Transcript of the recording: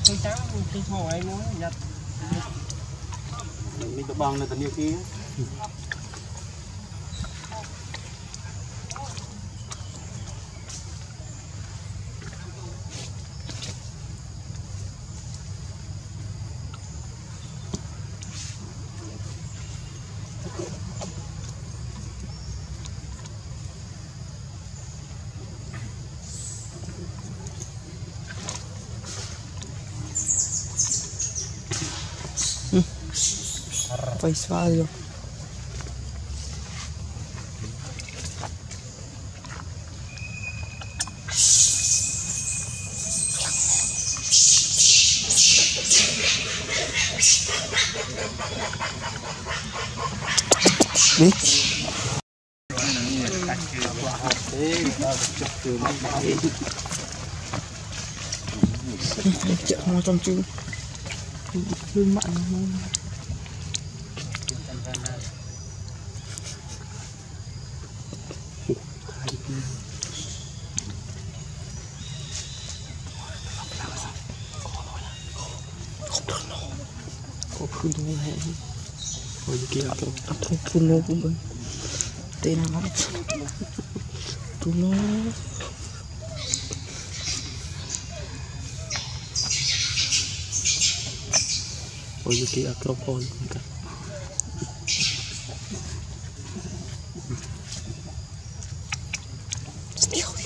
cây trắng cây thỏ ấy nó nhặt mình có bằng là tận nhiều kia Faz falho. Chợ hoa trong chữ lương mặn không đúng hay rồi kia không phun nó cũng vậy tên nó phun nó rồi kia không phun cả